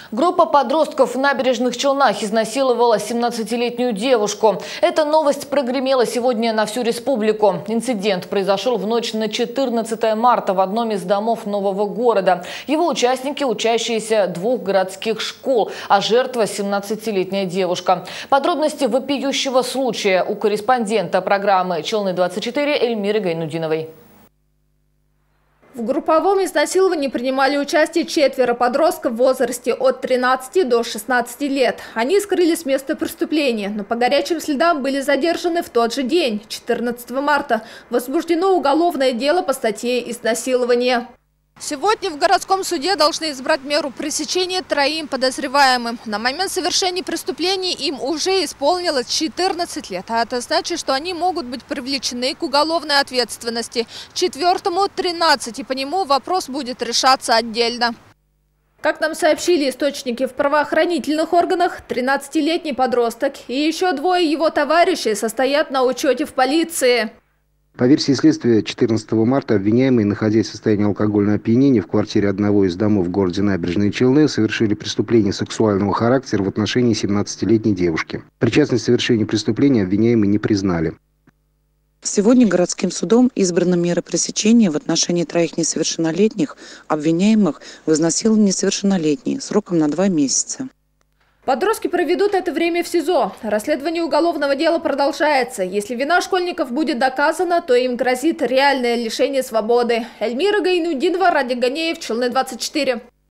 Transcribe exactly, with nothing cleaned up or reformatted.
Группа подростков в Набережных Челнах изнасиловала семнадцатилетнюю девушку. Эта новость прогремела сегодня на всю республику. Инцидент произошел в ночь на четырнадцатое марта в одном из домов нового города. Его участники – учащиеся двух городских школ, а жертва – семнадцатилетняя девушка. Подробности вопиющего случая у корреспондента программы «Челны двадцать четыре» Эльмиры Гайнудиновой. В групповом изнасиловании принимали участие четверо подростков в возрасте от тринадцати до шестнадцати лет. Они скрылись с места преступления, но по горячим следам были задержаны в тот же день, четырнадцатого марта. Возбуждено уголовное дело по статье «Изнасилование». Сегодня в городском суде должны избрать меру пресечения троим подозреваемым. На момент совершения преступлений им уже исполнилось четырнадцать лет, а это значит, что они могут быть привлечены к уголовной ответственности. Четвертому – тринадцать, и по нему вопрос будет решаться отдельно. Как нам сообщили источники в правоохранительных органах, тринадцатилетний подросток и еще двое его товарищей состоят на учете в полиции. По версии следствия, четырнадцатого марта обвиняемые, находясь в состоянии алкогольного опьянения в квартире одного из домов в городе Набережные Челны, совершили преступление сексуального характера в отношении семнадцатилетней девушки. Причастность к совершению преступления обвиняемые не признали. Сегодня городским судом избрана мера пресечения в отношении троих несовершеннолетних, обвиняемых в изнасиловании несовершеннолетней, сроком на два месяца. Подростки проведут это время в СИЗО. Расследование уголовного дела продолжается. Если вина школьников будет доказана, то им грозит реальное лишение свободы. Эльмира Гайнудинова, Радик Ганеев, Челны двадцать четыре.